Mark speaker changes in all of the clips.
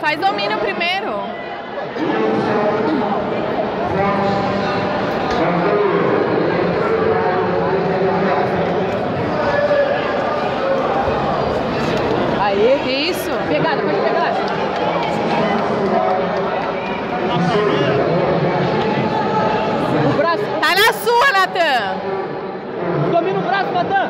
Speaker 1: Faz domínio primeiro.
Speaker 2: Aí.
Speaker 1: Isso.
Speaker 2: Pegada, pode pegar. O braço.
Speaker 1: Tá na sua, Natan.
Speaker 2: Domina o braço, Natan.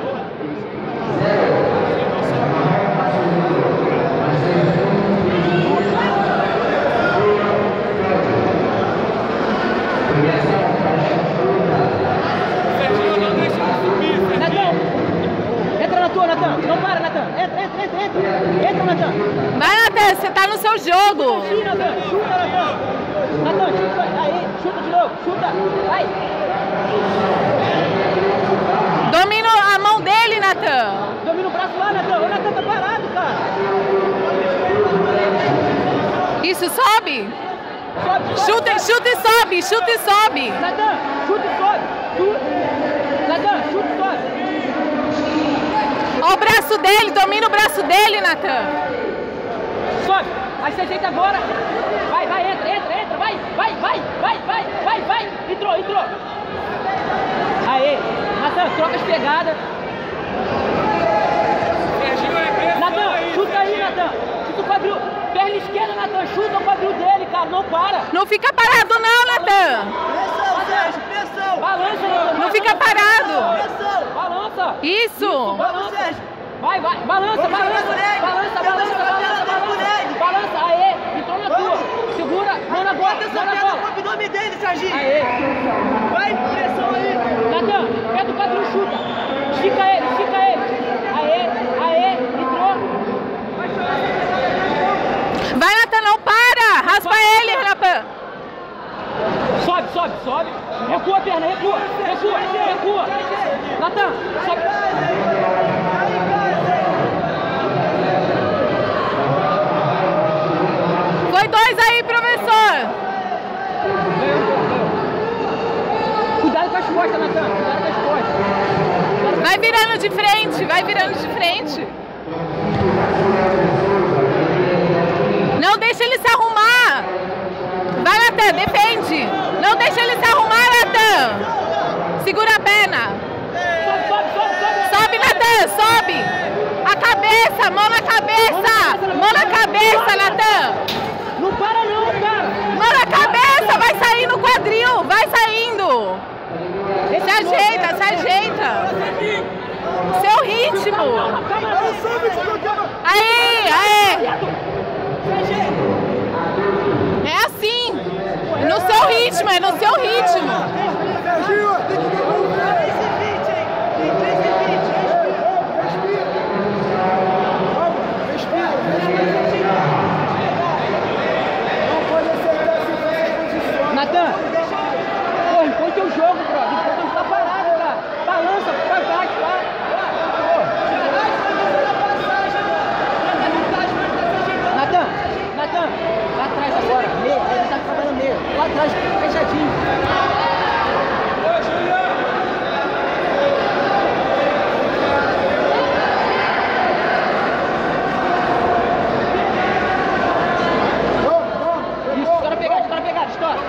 Speaker 2: Natan, não para, Natan. Entra, Natan.
Speaker 1: Vai, Natan, você tá no seu jogo.
Speaker 2: Chuta, Natan. Natan, chuta. Aí, chuta de novo. Chuta. Vai.
Speaker 1: Domina a mão dele, Natan.
Speaker 2: Domina o braço lá, Natan. O Natan tá parado, cara.
Speaker 1: Isso, sobe.
Speaker 2: Sobe.
Speaker 1: Chuta e sobe, chuta e sobe.
Speaker 2: Natan, chuta e sobe. Natan, chuta e sobe.
Speaker 1: Olha o braço dele, domina o braço dele, Natan.
Speaker 2: Sobe. Aí você ajeita agora. Vai, entra. Vai. Entrou. Aê. Natan, troca as pegadas. Natan, chuta aí, Natan. Chuta o quadril. Perna esquerda, Natan. Chuta o quadril dele, cara. Não para.
Speaker 1: Não fica parado não, Natan.
Speaker 2: Pressão. Balança, Natan.
Speaker 1: Não fica parado.
Speaker 2: Balança.
Speaker 1: Isso.
Speaker 2: Balança. Vai. Balança. Aê. Entrou na tua. Segura. Mão na bola.
Speaker 3: O nome dele, Serginho.
Speaker 2: Aê.
Speaker 3: Vai, pressão aí.
Speaker 2: Natan, pega o quadril, chuta. Estica ele. Aê. Entrou.
Speaker 1: Vai, Natan, não para. Raspa ele, Natan.
Speaker 2: Sobe. Recua a perna, recua. Natan, sobe.
Speaker 1: Foi 2 aí, professor.
Speaker 2: Cuidado com as costas, Natan.
Speaker 1: Vai virando de frente. Não deixa ele se arrumar. Vai, Natan, defende. Não deixa ele se arrumar, Natan. Segura a perna. Sobe, Natan, sobe. A cabeça, mão na cabeça, Natan.
Speaker 2: Não para não, cara.
Speaker 1: Mão na cabeça, vai sair no quadril, vai saindo. Se ajeita. Seu ritmo. Aí. É assim. No seu ritmo, é no seu ritmo.
Speaker 2: Natan, pô, impõe teu jogo, brother. Impõe, tá parado, cara. Balança pra baixo, tá? Natan, lá atrás agora. Meio, ele tá trabalhando meio. Lá atrás, fechadinho. Estoura.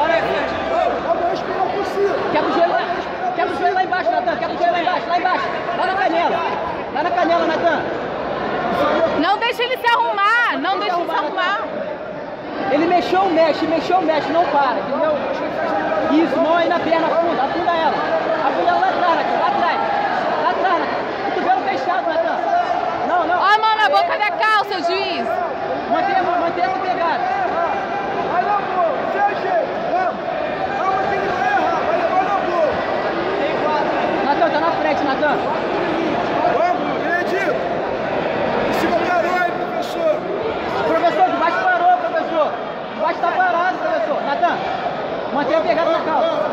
Speaker 2: Quebra o joelho lá embaixo, Natan. Lá na canela, Natan.
Speaker 1: Não deixa ele se arrumar,
Speaker 2: Ele mexeu, mexe, não para, entendeu? Isso, mão aí na perna, afunda ela. Afunda ela lá atrás, Natan. Cotovelo fechado, Natan. Não.
Speaker 1: Ó a mão na boca da calça, juiz.
Speaker 2: Mantém essa pegada.
Speaker 3: Vai na boa, Calma, tem que errar, vai levar na boa.
Speaker 2: Natan, tá na frente, Natan.
Speaker 3: Vamos, Benedito. Em cima parou aí, professor.
Speaker 2: Professor, de baixo parou, professor. De baixo tá parado, professor. Natan, mantém a pegada na calça.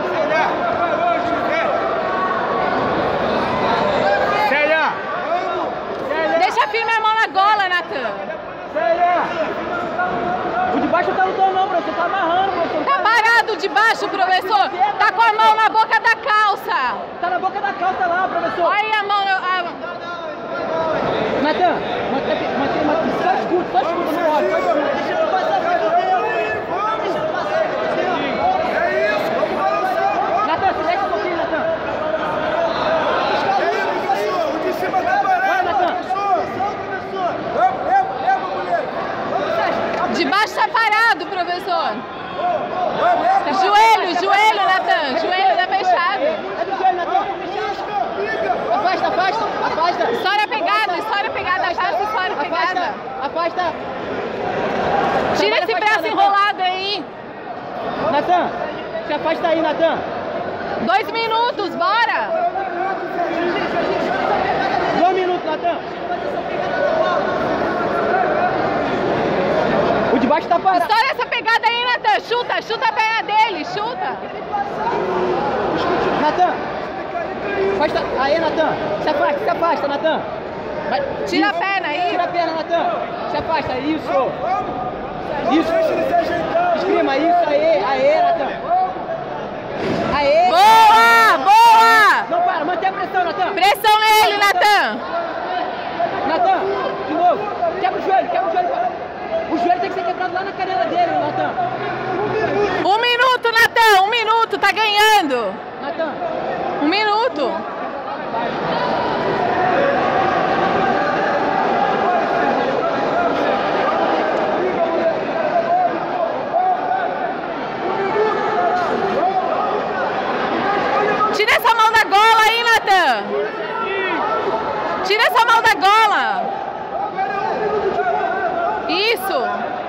Speaker 3: Célia.
Speaker 1: Deixa firme a mão na gola, Natan.
Speaker 2: O de baixo tá lutando não, professor. Tá amarrando, professor.
Speaker 1: Tá parado de baixo, professor. Tá com a mão na boca da calça.
Speaker 2: Tá na boca da calça lá, professor.
Speaker 1: Olha aí a mão.
Speaker 2: Natan, mantém, só escuta, não olha, só escuta. Natan, se afasta aí, Natan.
Speaker 1: 2 minutos, bora!
Speaker 2: 2 minutos, Natan. O de baixo tá parado.
Speaker 1: Estoura essa pegada aí, Natan. Chuta, chuta a perna dele, chuta.
Speaker 2: Natan. Afasta. Aí, Natan. Se afasta, Natan.
Speaker 1: Tira a perna aí.
Speaker 2: Tira a perna, Natan. Se afasta, isso. Isso. Esprima, isso, aê, Natan. Aê.
Speaker 1: Boa, boa.
Speaker 2: Não para, mantém a pressão, Natan.
Speaker 1: Pressão nele, Natan.
Speaker 2: Natan, de novo. Quebra o joelho. O joelho tem que ser quebrado lá na canela dele, Natan.
Speaker 1: 1 minuto, Natan, 1 minuto, tá ganhando.
Speaker 2: Natan.
Speaker 1: 1 minuto. Tira essa mão da gola aí, Natan. Tira essa mão da gola. Isso.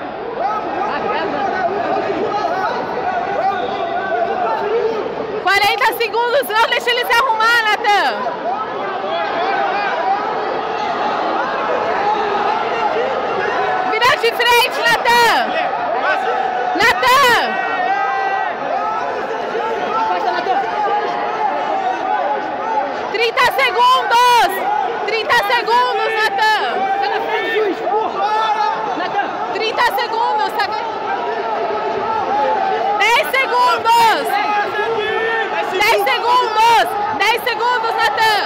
Speaker 1: 40 segundos, não deixa ele se arrumar, Natan. Vira de frente, Natan. Natan.
Speaker 2: Afasta, Natan.
Speaker 1: 30 segundos. 30 segundos, Natan.
Speaker 2: Sai na frente, juiz. Natan.
Speaker 1: 30 segundos, tá ganhando. 10 segundos. 10 segundos. 10 segundos, Natan.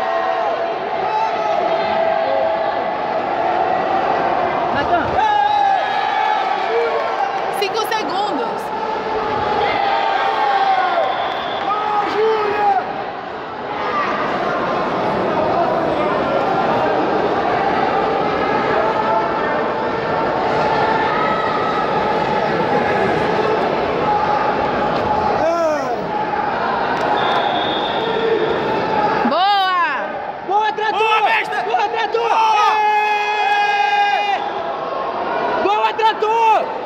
Speaker 2: Natan.
Speaker 1: 5 segundos.
Speaker 2: Boa, Trator!